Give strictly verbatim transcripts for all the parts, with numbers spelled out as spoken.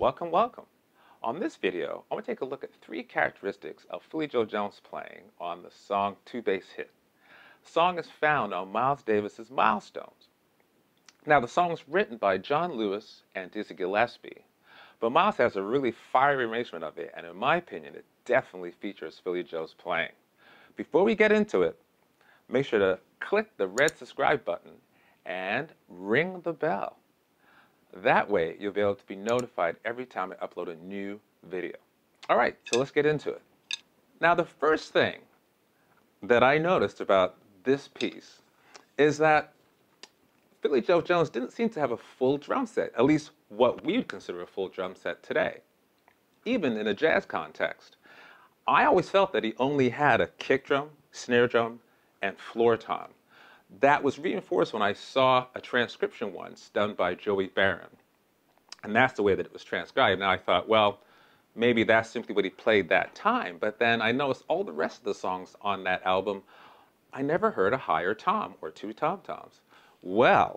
Welcome, welcome. On this video, I want to take a look at three characteristics of Philly Joe Jones playing on the song Two Bass Hit. The song is found on Miles Davis's Milestones. Now, the song was written by John Lewis and Dizzy Gillespie, but Miles has a really fiery arrangement of it, and in my opinion, it definitely features Philly Joe's playing. Before we get into it, make sure to click the red subscribe button and ring the bell. That way, you'll be able to be notified every time I upload a new video. All right, so let's get into it. Now, the first thing that I noticed about this piece is that Philly Joe Jones didn't seem to have a full drum set, at least what we would consider a full drum set today, even in a jazz context. I always felt that he only had a kick drum, snare drum, and floor tom. That was reinforced when I saw a transcription once done by Joey Barron. And that's the way that it was transcribed. Now I thought, well, maybe that's simply what he played that time. But then I noticed all the rest of the songs on that album, I never heard a higher tom or two tom-toms. Well,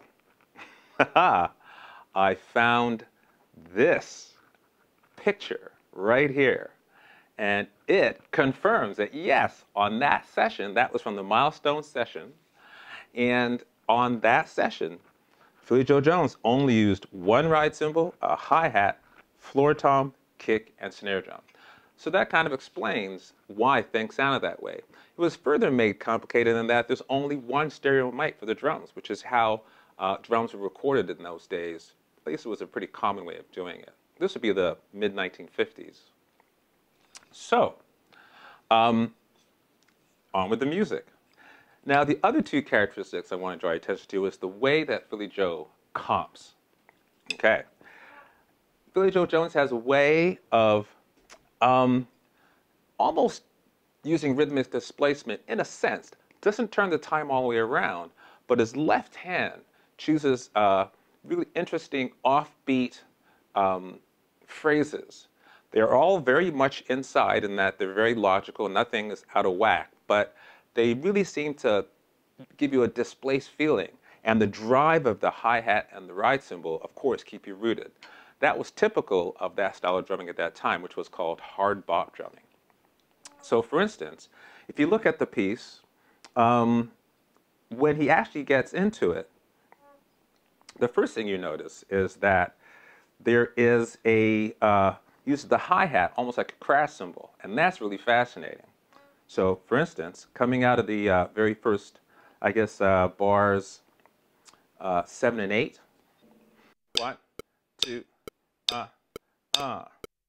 I found this picture right here. And it confirms that, yes, on that session, that was from the Milestone session, and on that session, Philly Joe Jones only used one ride cymbal, a hi-hat, floor tom, kick, and snare drum. So that kind of explains why things sounded that way. It was further made complicated in that there's only one stereo mic for the drums, which is how uh, drums were recorded in those days. At least it was a pretty common way of doing it. This would be the mid nineteen fifties. So, um, on with the music. Now, the other two characteristics I want to draw your attention to is the way that Philly Joe comps. Okay. Philly Joe Jones has a way of um, almost using rhythmic displacement in a sense. Doesn't turn the time all the way around, but his left hand chooses uh, really interesting offbeat um, phrases. They're all very much inside in that they're very logical, nothing is out of whack, but they really seem to give you a displaced feeling. And the drive of the hi-hat and the ride cymbal, of course, keep you rooted. That was typical of that style of drumming at that time, which was called hard bop drumming. So for instance, if you look at the piece, um, when he actually gets into it, the first thing you notice is that there is a, uh, uses the hi-hat almost like a crash cymbal, and that's really fascinating. So, for instance, coming out of the uh, very first, I guess, uh, bars uh, seven and eight. One, two, uh, uh.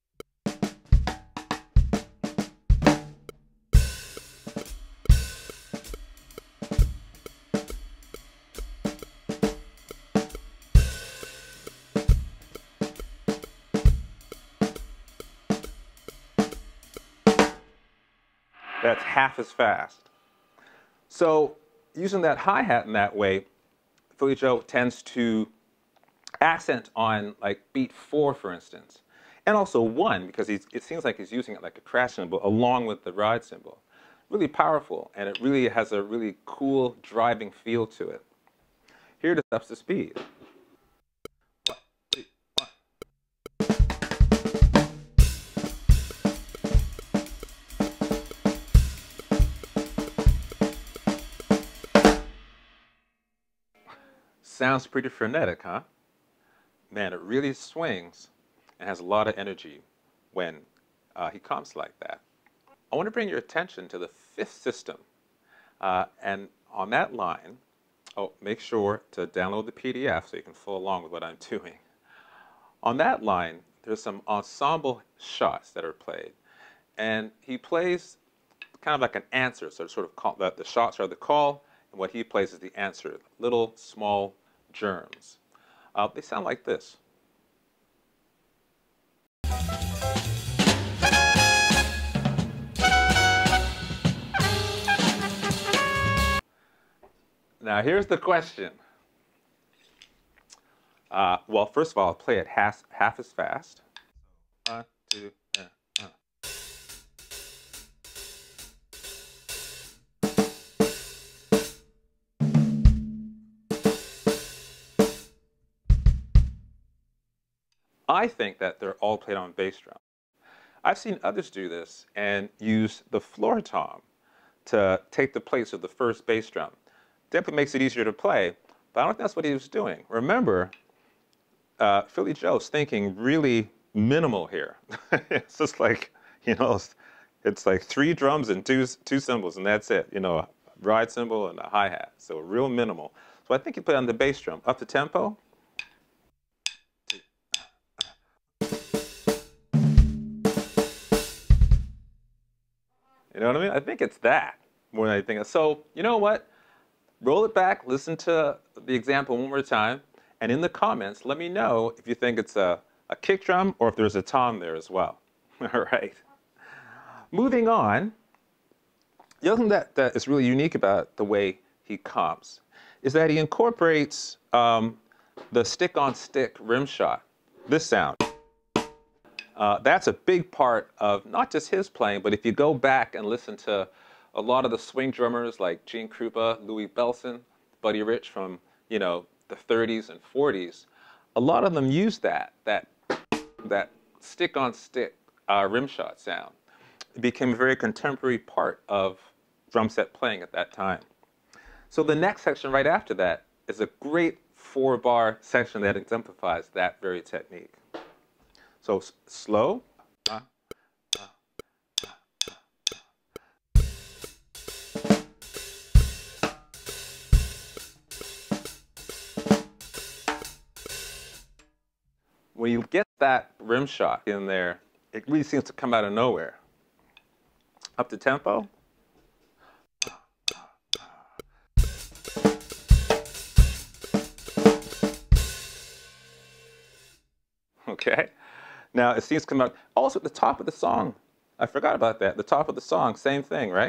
That's half as fast. So using that hi-hat in that way, Philly Joe tends to accent on like beat four, for instance, and also one, because he's, it seems like he's using it like a crash cymbal along with the ride cymbal. Really powerful, and it really has a really cool driving feel to it. Here it ups the speed. Sounds pretty frenetic, huh? Man, it really swings and has a lot of energy when uh, he comps like that. I want to bring your attention to the fifth system. Uh, and on that line, oh, make sure to download the P D F so you can follow along with what I'm doing. On that line, there's some ensemble shots that are played. And he plays kind of like an answer, so sort of call, the, the shots are the call, and what he plays is the answer, little, small germs. Uh, they sound like this. Now here's the question. Uh, well, first of all, I'll play it half, half as fast. One, two, uh, uh. I think that they're all played on bass drum. I've seen others do this and use the floor tom to take the place of the first bass drum. Definitely makes it easier to play, but I don't think that's what he was doing. Remember, uh, Philly Joe's thinking really minimal here. It's just like, you know, it's, it's like three drums and two, two cymbals, and that's it. You know, a ride cymbal and a hi-hat, so real minimal. So I think you play on the bass drum. Up the tempo. You know what I mean? I think it's that more than anything else. So, you know what? Roll it back, listen to the example one more time, and in the comments, let me know if you think it's a, a kick drum or if there's a tom there as well. All right. Moving on, the other thing that, that is really unique about the way he comps is that he incorporates um, the stick-on-stick rim shot, this sound. Uh, that's a big part of not just his playing, but if you go back and listen to a lot of the swing drummers like Gene Krupa, Louis Bellson, Buddy Rich from, you know, the thirties and forties, a lot of them use that, that, that stick-on-stick uh, rim shot sound. It became a very contemporary part of drum set playing at that time. So the next section right after that is a great four-bar section that exemplifies that very technique. So slow. Uh, uh, uh, uh, when you get that rim shot in there, it really seems to come out of nowhere. Up the tempo. Okay. Now, it seems to come out, also at the top of the song. I forgot about that. The top of the song, same thing, right?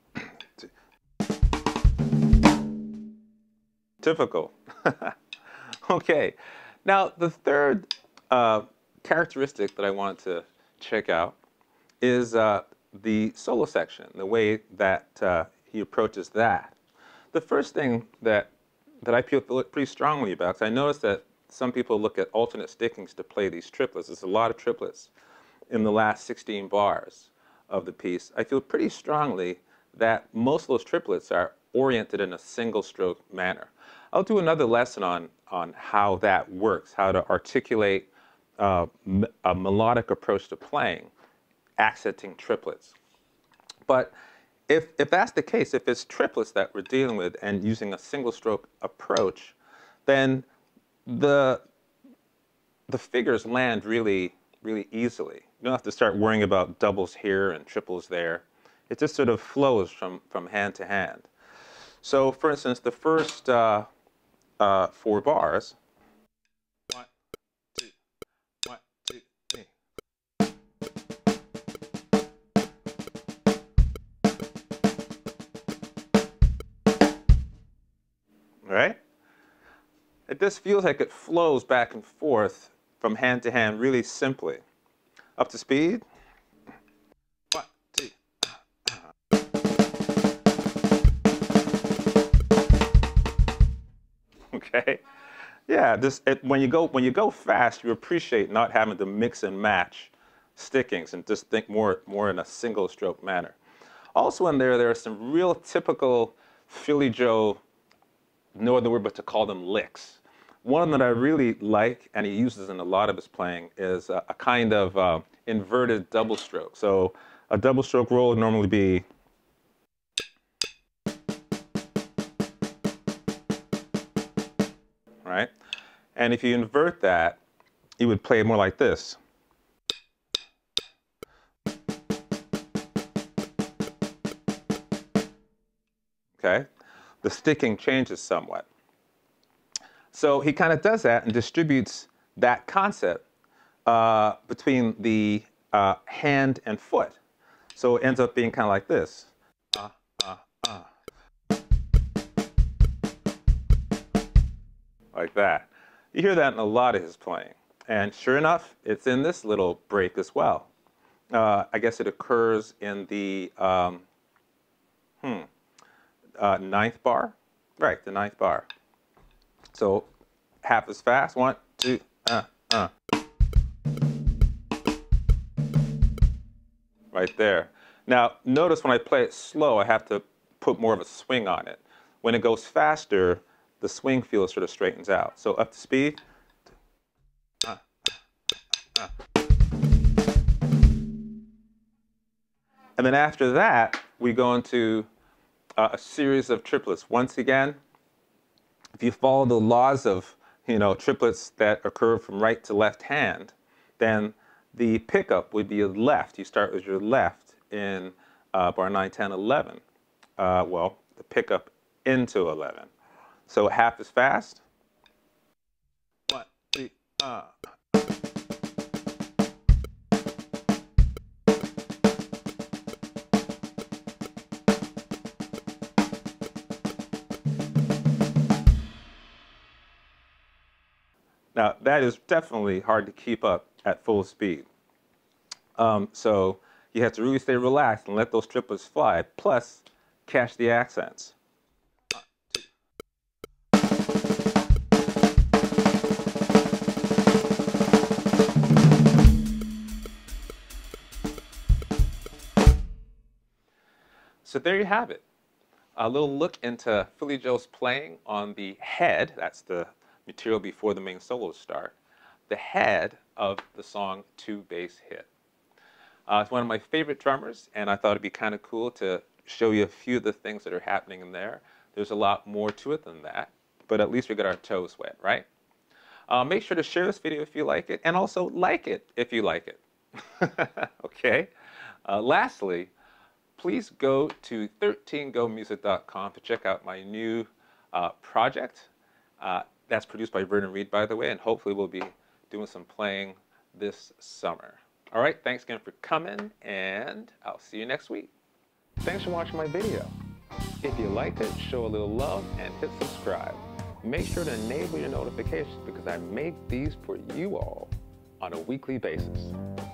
Typical. Okay. Now, the third uh, characteristic that I want to check out is uh, the solo section, the way that uh, he approaches that. The first thing that, that I feel pretty strongly about, because I noticed that some people look at alternate stickings to play these triplets. There's a lot of triplets in the last sixteen bars of the piece. I feel pretty strongly that most of those triplets are oriented in a single stroke manner. I'll do another lesson on, on how that works, how to articulate uh, a melodic approach to playing, accenting triplets. But if, if that's the case, if it's triplets that we're dealing with and using a single stroke approach, then the, the figures land really, really easily. You don't have to start worrying about doubles here and triples there. It just sort of flows from, from hand to hand. So, for instance, the first uh, uh, four bars. One, two, one, two, three. Right? It just feels like it flows back and forth from hand to hand really simply. Up to speed. One, two. Okay. Yeah, this, it, when, you go, when you go fast, you appreciate not having to mix and match stickings and just think more, more in a single stroke manner. Also in there, there are some real typical Philly Joe, no other word but to call them licks. One that I really like, and he uses in a lot of his playing, is a, a kind of uh, inverted double stroke. So a double stroke roll would normally be right? And if you invert that, you would play it more like this. Okay? The sticking changes somewhat. So he kind of does that and distributes that concept uh, between the uh, hand and foot. So it ends up being kind of like this. Uh, uh, uh. Like that. You hear that in a lot of his playing. And sure enough, it's in this little break as well. Uh, I guess it occurs in the um, hmm, uh, ninth bar. Right, the ninth bar. So half as fast. One, two, uh, uh. right there. Now, notice when I play it slow, I have to put more of a swing on it. When it goes faster, the swing feel sort of straightens out. So up to speed. Uh, uh, uh. And then after that, we go into uh, a series of triplets. Once again, if you follow the laws of, you know, triplets that occur from right to left hand, then the pickup would be a left. You start with your left in uh, bar nine, ten, eleven. Uh, well, the pickup into eleven. So half as fast. One, three, uh. Now, that is definitely hard to keep up at full speed. Um, so you have to really stay relaxed and let those triplets fly, plus catch the accents. So there you have it. A little look into Philly Joe's playing on the head. That's the material before the main solos start. The head of the song Two Bass Hit. Uh, it's one of my favorite drummers, and I thought it'd be kind of cool to show you a few of the things that are happening in there. There's a lot more to it than that, but at least we got our toes wet, right? Uh, make sure to share this video if you like it, and also like it if you like it. Okay? Uh, lastly, please go to thirteen go music dot com to check out my new uh, project. Uh, that's produced by Vernon Reid, by the way, and hopefully we'll be doing some playing this summer. All right, thanks again for coming, and I'll see you next week. Thanks for watching my video. If you liked it, show a little love and hit subscribe. Make sure to enable your notifications because I make these for you all on a weekly basis.